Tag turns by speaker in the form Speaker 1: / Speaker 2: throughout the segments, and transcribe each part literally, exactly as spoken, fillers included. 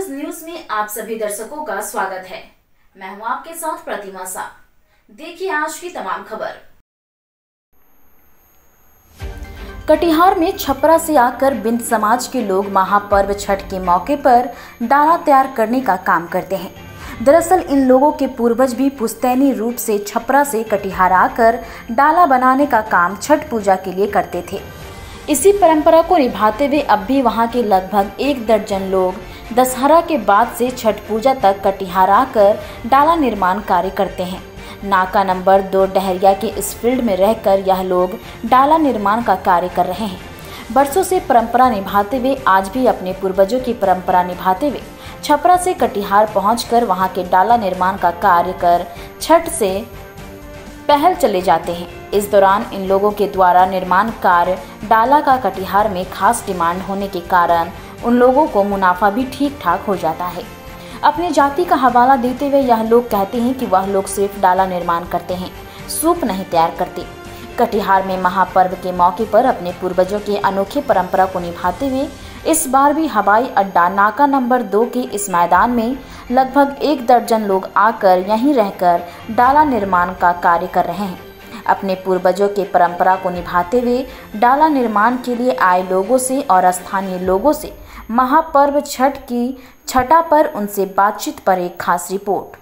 Speaker 1: स्ट्रीटबज़ news में आप सभी दर्शकों का स्वागत है। मैं हूं आपके साथ प्रतिमा सा। देखिए आज की तमाम खबर। कटिहार में छपरा से आकर बिंद समाज के लोग महापर्व छठ के मौके पर डाला तैयार करने का काम करते हैं। दरअसल इन लोगों के पूर्वज भी पुश्तैनी रूप से छपरा से कटिहार आकर डाला बनाने का काम छठ पूजा के लिए करते थे। इसी परंपरा को निभाते हुए अब भी वहां के लगभग एक दर्जन लोग दशहरा के बाद से छठ पूजा तक कटिहार आकर डाला निर्माण कार्य करते हैं। नाका नंबर दो डहरिया के इस फील्ड में रहकर यह लोग डाला निर्माण का कार्य कर रहे हैं। बरसों से परंपरा निभाते हुए आज भी अपने पूर्वजों की परंपरा निभाते हुए छपरा से कटिहार पहुंचकर वहां के डाला निर्माण का कार्य कर छठ से पहल चले जाते हैं। इस दौरान इन लोगों के द्वारा निर्माण कार्य डाला का कटिहार में खास डिमांड होने के कारण उन लोगों को मुनाफा भी ठीक ठाक हो जाता है। अपनी जाति का हवाला देते हुए यह लोग कहते हैं कि वह लोग सिर्फ डाला निर्माण करते हैं, सूप नहीं तैयार करते। कटिहार में महापर्व के मौके पर अपने पूर्वजों के अनोखी परंपरा को निभाते हुए इस बार भी हवाई अड्डा नाका नंबर दो के इस मैदान में लगभग एक दर्जन लोग आकर यहीं रहकर डाला निर्माण का कार्य कर रहे हैं। अपने पूर्वजों के परंपरा को निभाते हुए डाला निर्माण के लिए आए लोगों से और स्थानीय लोगों से महापर्व छठ की छठा पर उनसे बातचीत पर एक खास रिपोर्ट।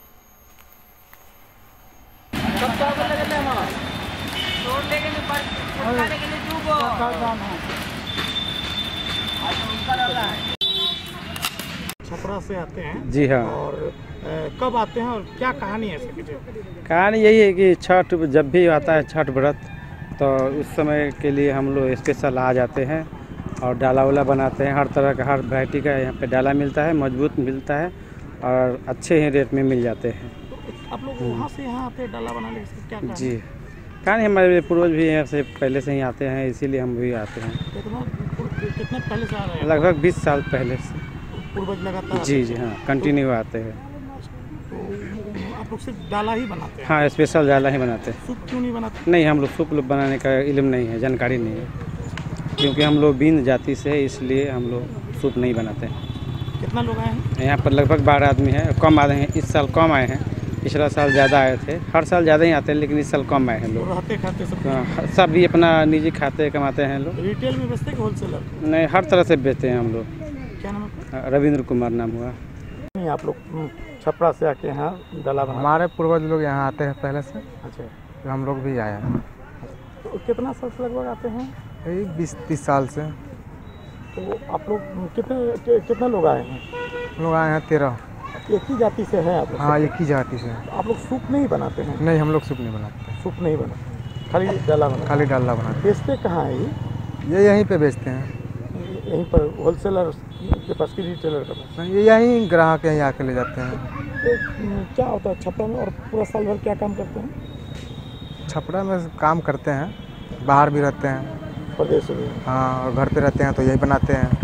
Speaker 2: छपरा से आते हैं
Speaker 3: जी हाँ।
Speaker 2: और कब आते हैं और क्या कहानी है इसकी?
Speaker 3: कहानी यही है कि छठ जब भी आता है छठ व्रत तो उस समय के लिए हम लोग स्पेशल आ जाते हैं और डाला वाला बनाते हैं। हर तरह का हर वैरायटी का यहाँ पे डाला मिलता है, मजबूत मिलता है और अच्छे ही रेट में मिल जाते हैं।
Speaker 2: तो आप लोग वहाँ से यहाँ आते हैं डाला बनाने के क्या कहानी?
Speaker 3: जी कहानी हमारे पूर्वज भी यहाँ से पहले से ही आते हैं, इसीलिए हम भी आते हैं।
Speaker 2: कितने पहले से आ रहे हैं?
Speaker 3: लगभग बीस साल पहले से
Speaker 2: पूर्वज लगातार?
Speaker 3: जी जी हाँ, कंटिन्यू आते हैं।
Speaker 2: तो आप लोग सिर्फ डाला ही बनाते हैं?
Speaker 3: हाँ, स्पेशल डाला ही बनाते हैं।
Speaker 2: सूप क्यों नहीं बनाते?
Speaker 3: नहीं, हम लोग सूप बनाने का इल्म नहीं है, जानकारी नहीं है, क्योंकि हम लोग बिंद जाति से है, इसलिए हम लोग सूप नहीं बनाते हैं।
Speaker 2: कितना लोग आए हैं
Speaker 3: यहाँ पर? लगभग बारह आदमी हैं। कम आए हैं, इस साल कम आए हैं, पिछला साल ज़्यादा आए थे। हर साल ज़्यादा ही आते हैं, लेकिन इस साल कम आए हैं लोग।
Speaker 2: रहते खाते सब?
Speaker 3: हाँ, सब भी अपना निजी खाते कमाते हैं लोग।
Speaker 2: रिटेल में बेचते हैं कि होलसेलर?
Speaker 3: नहीं, हर तरह से बेचते हैं हम लोग।
Speaker 2: क्या नाम है?
Speaker 3: रविंद्र कुमार नाम हुआ।
Speaker 2: नहीं, आप लोग छपरा से आके यहाँ डाला बना?
Speaker 4: हमारे पूर्वज लोग यहाँ आते हैं पहले से।
Speaker 2: अच्छा,
Speaker 4: तो हम लोग भी आए हैं।
Speaker 2: तो कितना साल से लगभग आते हैं?
Speaker 4: यही बीस तीस साल से।
Speaker 2: तो आप लोग कितने कितने लोग आए हैं?
Speaker 4: लोग आए हैं तेरह।
Speaker 2: एक ही जाति से है आप लोग?
Speaker 4: हाँ, एक ही जाति से।
Speaker 2: तो आप लोग सूप नहीं बनाते हैं?
Speaker 4: नहीं, हम लोग सूप नहीं बनाते।
Speaker 2: सूप नहीं बनाते, खाली डाला बनाते?
Speaker 4: खाली डाला बनाते।
Speaker 2: बेचते कहाँ है ये?
Speaker 4: ये यहीं पे बेचते हैं।
Speaker 2: यहीं पर होलसेलर के पास की रिटेलर के पास?
Speaker 4: ये यहीं ग्राहक यहीं आके ले जाते हैं।
Speaker 2: तो क्या होता है छपरा में और पूरा साल भर क्या काम करते हैं?
Speaker 4: छपरा में काम करते हैं, बाहर भी रहते हैं।
Speaker 2: प्रदेश में?
Speaker 4: हाँ, और घर पे रहते हैं तो यही बनाते हैं।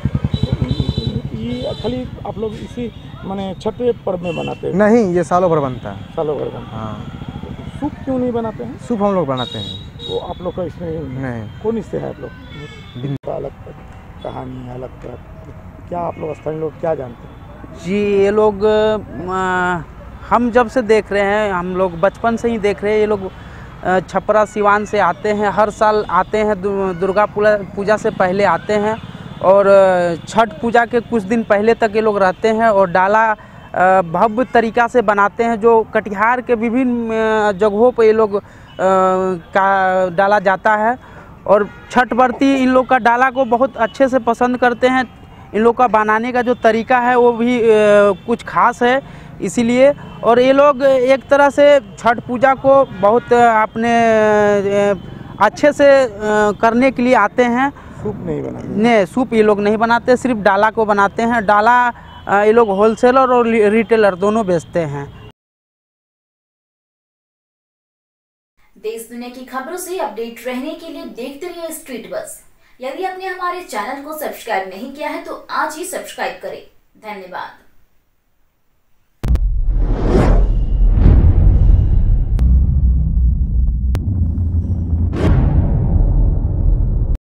Speaker 2: ये खाली आप लोग इसी माने छठ पर्व में बनाते हैं?
Speaker 4: नहीं, ये सालों भर बनता है।
Speaker 2: सालों भर बनता है।
Speaker 4: हाँ।
Speaker 2: सूप क्यों नहीं बनाते हैं?
Speaker 4: सूप हम लोग बनाते हैं।
Speaker 2: वो आप लोग का इसमें
Speaker 4: नहीं।
Speaker 2: कौन इससे है आप लोग? अलग कहानी अलग तरह। क्या आप लोग स्थानीय लोग क्या जानते हैं?
Speaker 5: जी, ये लोग आ, हम जब से देख रहे हैं, हम लोग बचपन से ही देख रहे हैं, ये लोग छपरा सिवान से आते हैं, हर साल आते हैं, दुर्गा पूजा से पहले आते हैं और छठ पूजा के कुछ दिन पहले तक ये लोग रहते हैं और डाला भव्य तरीक़ा से बनाते हैं। जो कटिहार के विभिन्न जगहों पर ये लोग का डाला जाता है और छठ व्रती इन लोग का डाला को बहुत अच्छे से पसंद करते हैं। इन लोग का बनाने का जो तरीका है वो भी कुछ खास है, इसीलिए। और ये लोग एक तरह से छठ पूजा को बहुत अपने अच्छे से करने के लिए आते हैं।
Speaker 2: सूप नहीं बनाते?
Speaker 5: नहीं, सूप ये लोग नहीं बनाते, सिर्फ डाला को बनाते हैं। डाला ये लोग होलसेलर और रिटेलर दोनों बेचते हैं।
Speaker 1: देश दुनिया की खबरों से अपडेट रहने के लिए देखते रहिए स्ट्रीटबज़। यदि आपने हमारे चैनल को सब्सक्राइब नहीं किया है तो आज ही सब्सक्राइब करें। धन्यवाद।